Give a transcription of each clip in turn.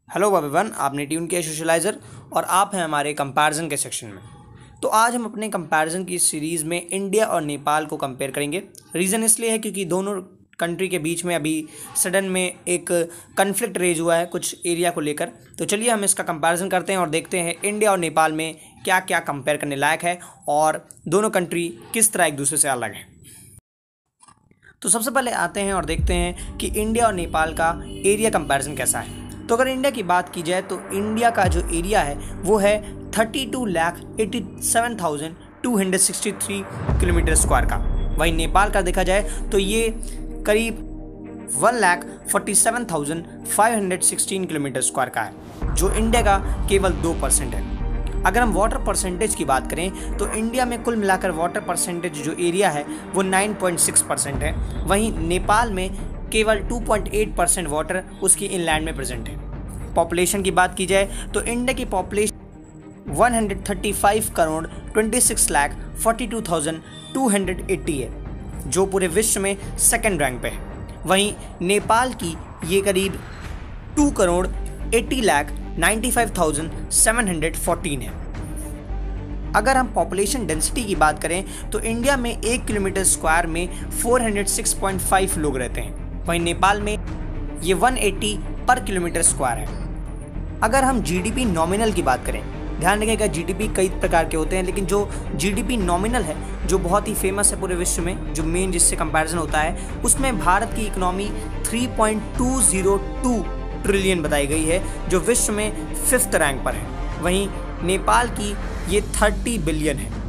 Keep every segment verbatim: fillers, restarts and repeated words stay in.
Hello everyone, आपने tune किया Socializer और आप हैं हमारे कंपैरिजन के सेक्शन में। तो आज हम अपने कंपैरिजन की सीरीज़ में इंडिया और नेपाल को कंपेयर करेंगे। रीज़न इसलिए है क्योंकि दोनों कंट्री के बीच में अभी सडन में एक कन्फ्लिक्ट रेज हुआ है कुछ एरिया को लेकर। तो चलिए हम इसका कंपैरिजन करते हैं और देखते हैं इंडिया और नेपाल में क्या क्या कंपेयर करने लायक है और दोनों कंट्री किस तरह एक दूसरे से अलग है। तो सबसे पहले आते हैं और देखते हैं कि इंडिया और नेपाल का एरिया कंपैरिजन कैसा है। तो अगर इंडिया की बात की जाए तो इंडिया का जो एरिया है वो है thirty two lakh eighty seven thousand two hundred sixty three kilometre square का। वहीं नेपाल का देखा जाए तो ये करीब one lakh forty seven thousand five hundred sixteen kilometre square का है, जो इंडिया का केवल दो परसेंट है। अगर हम वाटर परसेंटेज की बात करें तो इंडिया में कुल मिलाकर वाटर परसेंटेज जो एरिया है वो नाइन पॉइंट सिक्स परसेंट है। वहीं नेपाल में केवल two point eight percent water उसकी इनलैंड में प्रेजेंट है। पॉपुलेशन की बात की जाए तो इंडिया की population one hundred thirty five crore twenty six lakh forty two thousand two hundred eighty है, जो पूरे विश्व में सेकंड रैंक पे है। वहीं नेपाल की ये करीब two crore eighty lakh ninety five thousand seven hundred fourteen है। अगर हम पॉपुलेशन डेंसिटी की बात करें तो इंडिया में एक किलोमीटर स्क्वायर में four hundred six point five लोग रहते हैं, वहीं नेपाल में ये one eighty per kilometre square है। अगर हम जीडीपी नॉमिनल की बात करें, ध्यान रखिएगा जीडीपी कई प्रकार के होते हैं, लेकिन जो जीडीपी नॉमिनल है जो बहुत ही फेमस है पूरे विश्व में, जो मेन जिससे कंपैरिजन होता है, उसमें भारत की economy three point two zero two trillion बताई गई है, जो विश्व में फिफ्थ रैंक पर है। वहीं नेपाल की ये थर्टी बिलियन है,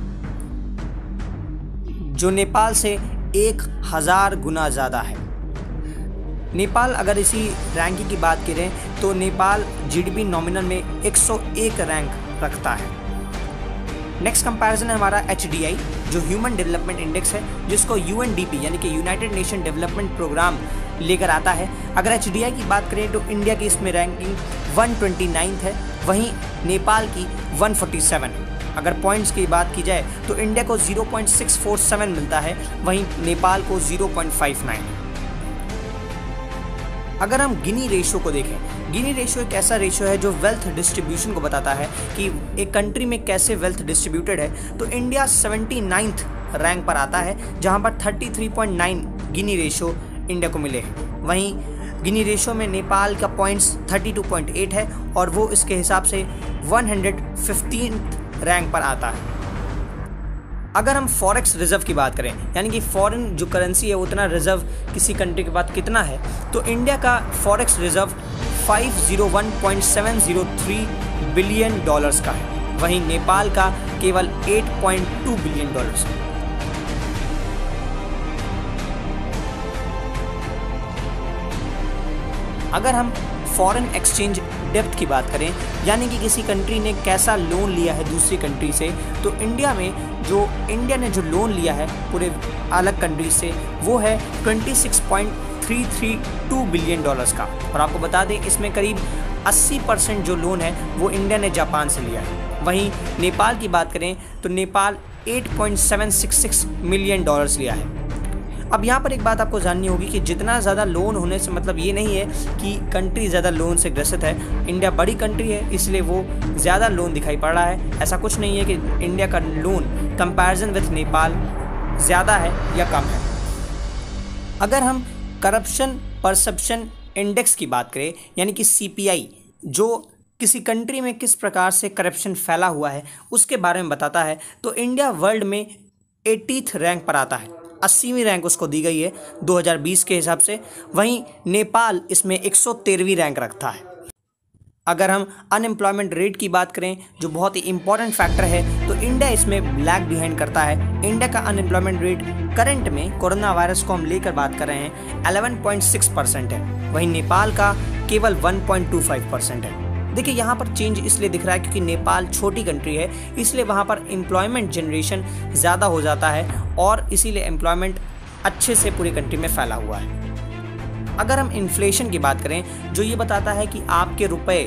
जो नेपाल से एक हज़ार गुना ज़्यादा है। नेपाल अगर इसी रैंकिंग की बात करें तो नेपाल जीडीपी नॉमिनल में एक सौ एक रैंक रखता है। नेक्स्ट कंपैरिजन है हमारा एचडीआई, जो ह्यूमन डेवलपमेंट इंडेक्स है, जिसको यूएनडीपी यानी कि यूनाइटेड नेशन डेवलपमेंट प्रोग्राम लेकर आता है। अगर एचडीआई की बात करें तो इंडिया की इसमें रैंकिंग वन ट्वेंटी नाइन्थ है, वहीं नेपाल की वन फोर्टी सेवन है। अगर पॉइंट्स की बात की जाए तो इंडिया को zero point six four seven मिलता है, वहीं नेपाल को ज़ीरो पॉइंट फाइव नाइन है। अगर हम गिनी रेशो को देखें, गिनी रेशो एक ऐसा रेशो है जो वेल्थ डिस्ट्रीब्यूशन को बताता है कि एक कंट्री में कैसे वेल्थ डिस्ट्रीब्यूटेड है। तो इंडिया सेवेंटी नाइन्थ रैंक पर आता है, जहां पर thirty three point nine Gini ratio India को मिले हैं। वहीं गिनी रेशो में नेपाल का points thirty two point eight है और वो इसके हिसाब से वन हंड्रेड फिफ्टीन्थ रैंक पर आता है। अगर हम फॉरेक्स रिजर्व की बात करें, यानी कि फॉरेन जो करेंसी है उतना रिजर्व किसी कंट्री के पास कितना है, तो इंडिया का forex reserve five zero one point seven zero three billion dollars का है, वहीं नेपाल का केवल eight point two billion dollars है। अगर हम फॉरेन एक्सचेंज डेप्थ की बात करें, यानी कि किसी कंट्री ने कैसा लोन लिया है दूसरी कंट्री से, तो इंडिया में जो इंडिया ने जो लोन लिया है पूरे अलग कंट्री से वो है twenty six point three three two billion dollars का। और आपको बता दें इसमें करीब अस्सी परसेंट जो लोन है वो इंडिया ने जापान से लिया है। वहीं नेपाल की बात करें तो Nepal eight point seven six six million dollars लिया है। अब यहाँ पर एक बात आपको जाननी होगी कि जितना ज़्यादा लोन होने से मतलब ये नहीं है कि कंट्री ज़्यादा लोन से ग्रसित है। इंडिया बड़ी कंट्री है इसलिए वो ज़्यादा लोन दिखाई पड़ रहा है। ऐसा कुछ नहीं है कि इंडिया का लोन कंपैरिजन विथ नेपाल ज़्यादा है या कम है। अगर हम करप्शन परसेप्शन इंडेक्स की बात करें, यानी कि सीपीआई, जो किसी कंट्री में किस प्रकार से करप्शन फैला हुआ है उसके बारे में बताता है, तो इंडिया वर्ल्ड में एटीथ रैंक पर आता है, अस्सीवीं रैंक उसको दी गई है दो हज़ार बीस के हिसाब से। वहीं नेपाल इसमें एक सौ तेरहवीं रैंक रखता है। अगर हम अनएम्प्लॉयमेंट रेट की बात करें, जो बहुत ही इंपॉर्टेंट फैक्टर है, तो इंडिया इसमें लैग बिहाइंड करता है। इंडिया का अनएम्प्लॉयमेंट रेट करंट में कोरोना वायरस को हम लेकर बात कर रहे हैं इलेवन पॉइंट सिक्स परसेंट है, वहीं नेपाल का केवल one point two five percent है। देखिए यहाँ पर चेंज इसलिए दिख रहा है क्योंकि नेपाल छोटी कंट्री है, इसलिए वहाँ पर एम्प्लॉयमेंट जनरेशन ज़्यादा हो जाता है और इसीलिए एम्प्लॉयमेंट अच्छे से पूरी कंट्री में फैला हुआ है। अगर हम इन्फ्लेशन की बात करें, जो ये बताता है कि आपके रुपए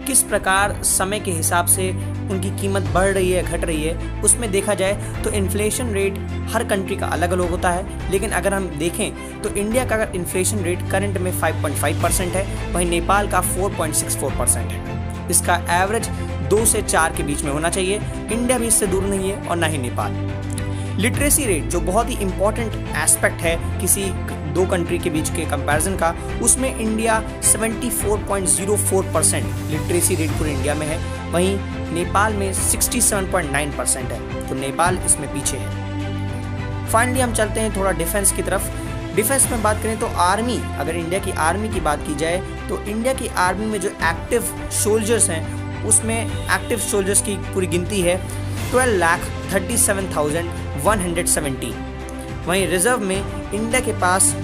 किस प्रकार समय के हिसाब से उनकी कीमत बढ़ रही है घट रही है, उसमें देखा जाए तो इन्फ्लेशन रेट हर कंट्री का अलग अलग होता है। लेकिन अगर हम देखें तो इंडिया का अगर इन्फ्लेशन रेट करंट में फाइव पॉइंट फाइव परसेंट है, वहीं नेपाल का four point six four percent है। इसका एवरेज दो से चार के बीच में होना चाहिए। इंडिया भी इससे दूर नहीं है और ना ही नेपाल। लिटरेसी रेट जो बहुत ही इंपॉर्टेंट एस्पेक्ट है किसी दो कंट्री के बीच के कंपैरिजन का, उसमें India seventy four point zero four percent literacy rate पूरे इंडिया में है, वहीं नेपाल में sixty seven point nine percent है, तो नेपाल इसमें पीछे है। फाइनली हम चलते हैं थोड़ा डिफेंस की तरफ। डिफेंस में बात करें तो आर्मी, अगर इंडिया की आर्मी की बात की जाए तो इंडिया की आर्मी में जो एक्टिव सोल्जर्स हैं उसमें एक्टिव सोल्जर्स की पूरी गिनती है twelve lakh thirty seven thousand one hundred seventy. वहीं रिजर्व में इंडिया के पास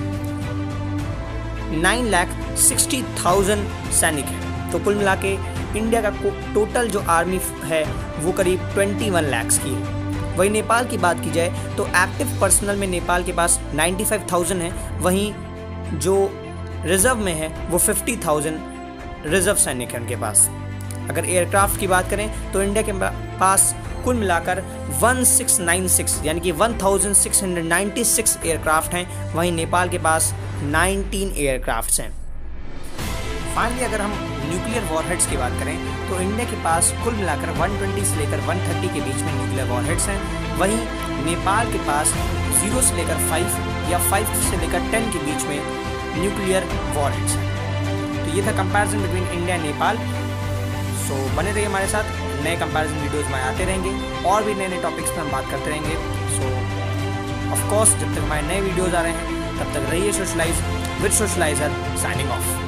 नाइन लाख सिक्सटी थाउजेंड सैनिक है। तो कुल मिला के इंडिया का टोटल जो आर्मी है वो करीब ट्वेंटी वन लैक्स की है। वहीं नेपाल की बात की जाए तो एक्टिव पर्सनल में नेपाल के पास नाइन्टी फाइव थाउजेंड है, वहीं जो रिजर्व में है वो फिफ्टी थाउजेंड रिजर्व सैनिक है उनके पास। अगर एयरक्राफ्ट की बात करें तो इंडिया के पास कुल मिलाकर वन सिक्स नाइन सिक्स यानी कि one thousand six hundred ninety six aircraft हैं, वहीं नेपाल के पास नाइनटीन एयरक्राफ्ट्स हैं। फाइनली अगर हम न्यूक्लियर वॉरहेड्स की बात करें तो इंडिया के पास कुल मिलाकर वन ट्वेंटी से लेकर वन थर्टी के बीच में न्यूक्लियर वॉरहेड्स हैं, वहीं नेपाल के पास जीरो से लेकर फाइव या फाइव से लेकर टेन के बीच में न्यूक्लियर वॉरहेड्स हैं। तो ये था comparison between India and Nepal. So so, बने रहिए हमारे साथ, नए कंपैरिजन वीडियोस में आते रहेंगे और भी नए नए टॉपिक्स पर हम बात करते रहेंगे। सो ऑफ कोर्स जब तक हमारे नए वीडियोस आ रहे हैं तब तक रहिए socialise with Socializer, signing of.